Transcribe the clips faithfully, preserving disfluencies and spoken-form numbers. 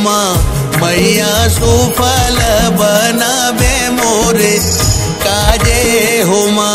हुमा मैया सुफल बनावे मोरे काजे हुमा।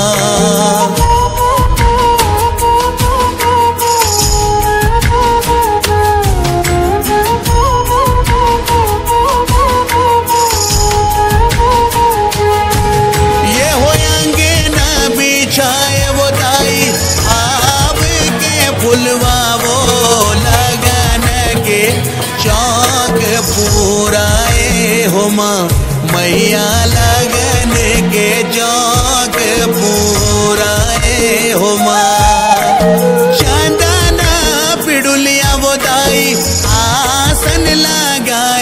ये हो अंगना बिछाए वो दाई आब के फुलवा वो लगन के चौक पूराए हुमा मैया लगन के चौक पूराए हुमा। चंदना पिडुलिया वो दाई आसन लगाए।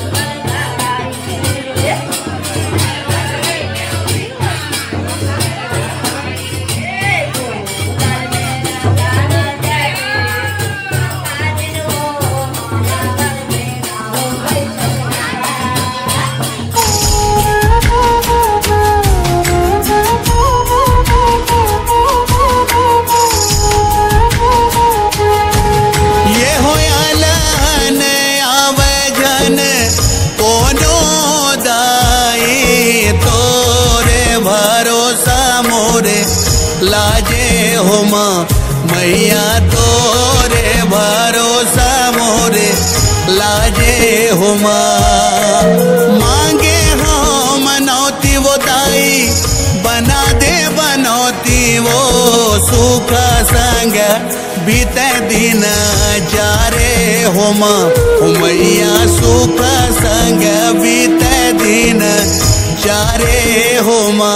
लाजे हुमा मैया तोरे भरोसा मोरे लाजे हुमा। मांगे हो मनौती वो दाई बना दे बनौती वो सुख संग बीते दिन जारे हुमा मैया सुख संग बीते दिन जारे हुमा।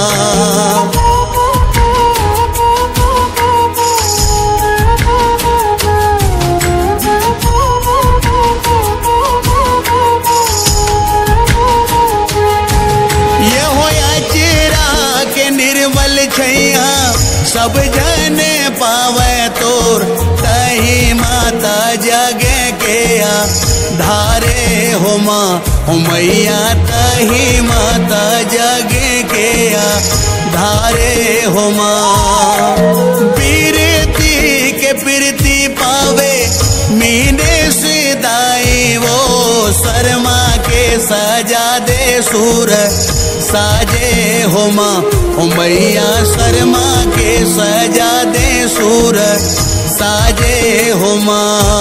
छैया सब जने पावे तोर तही माता जगे के धारे हुमा मैया तही माता जगे के धारे हुमा। पीरती के पीरती पावे मीने से दाई वो शर्मा के सजा दे सूर साजे हुमा मैया शर्मा के सजा दे सूर साजे हुमा।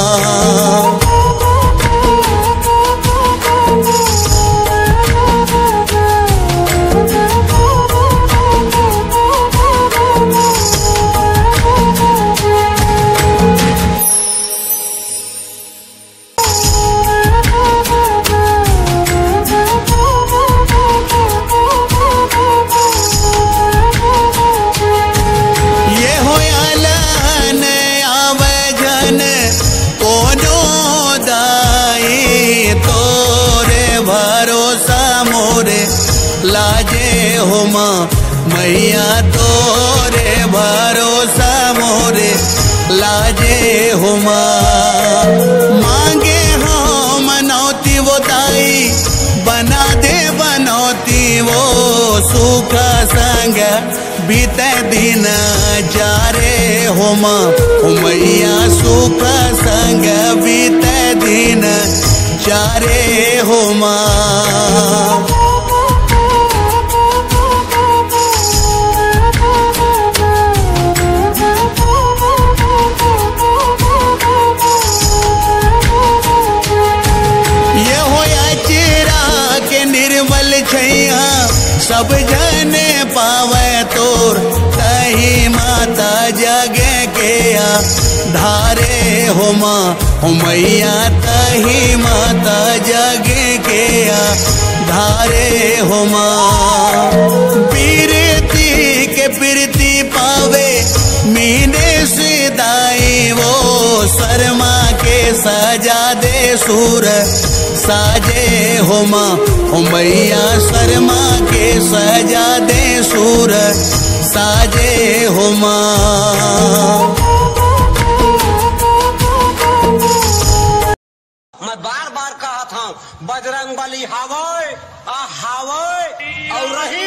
लाजे हुमा मैया तोरे भरोसा मोरे लाजे हुमा। मांगे हो मनौती वो दाई बना दे बनौती वो सुख संग बीते दिन जारे हुमा मैया सुख संग बीते दिन जारे हुमा। छैया सब जने पावे तोर तही माता जगे के धारे हुमा मैया तही माता जगे के धारे हुमा। पीरती के पीरती पावे मीने से दाई वो शर्मा के सजा दे सूर साजे हुमा मैया शर्मा के सजा दे सूर साजे हुमा। मैं बार बार कहा था बजरंग बली हावे आ हावे और रही